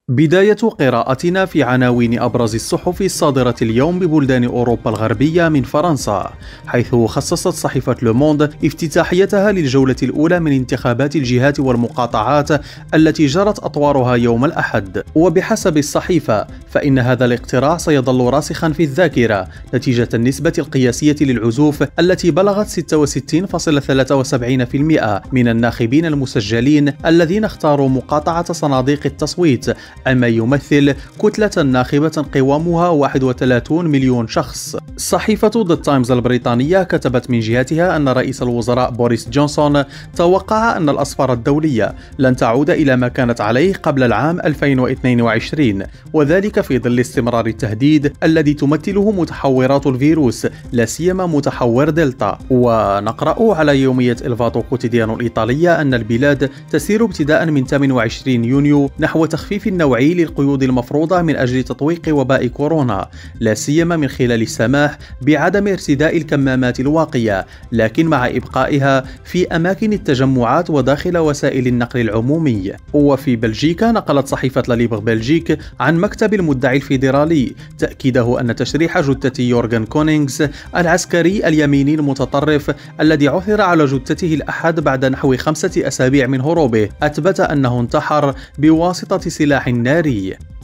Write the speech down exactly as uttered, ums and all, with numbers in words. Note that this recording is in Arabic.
بداية قراءتنا في عناوين أبرز الصحف الصادرة اليوم ببلدان أوروبا الغربية من فرنسا، حيث خصصت صحيفة لوموند افتتاحيتها للجولة الأولى من انتخابات الجهات والمقاطعات التي جرت أطوارها يوم الأحد. وبحسب الصحيفة فإن هذا الاقتراع سيظل راسخا في الذاكرة نتيجة النسبة القياسية للعزوف التي بلغت ستة وستين فاصلة ثلاثة وسبعين بالمئة من الناخبين المسجلين الذين اختاروا مقاطعة صناديق التصويت، أما يمثل كتلة ناخبة قوامها واحد وثلاثين مليون شخص. صحيفة ذا تايمز البريطانية كتبت من جهتها أن رئيس الوزراء بوريس جونسون توقع أن الأسفار الدولية لن تعود إلى ما كانت عليه قبل العام ألفين واثنين وعشرين، وذلك في ظل استمرار التهديد الذي تمثله متحورات الفيروس، لا سيما متحور دلتا. ونقرأ على يومية إلفاتو كوتيديانو الإيطالية أن البلاد تسير ابتداء من ثمانية وعشرين يونيو نحو تخفيف النوعي للقيود المفروضة من أجل تطويق وباء كورونا، لا سيما من خلال السماح بعدم ارتداء الكمامات الواقية، لكن مع إبقائها في أماكن التجمعات وداخل وسائل النقل العمومي. وفي بلجيكا نقلت صحيفة لاليبر بلجيك عن مكتب المدعي الفيدرالي تأكيده أن تشريح جثة يورغن كونينغز العسكري اليميني المتطرف الذي عثر على جثته الأحد بعد نحو خمسة أسابيع من هروبه أثبت أنه انتحر بواسطة سلاح ناري.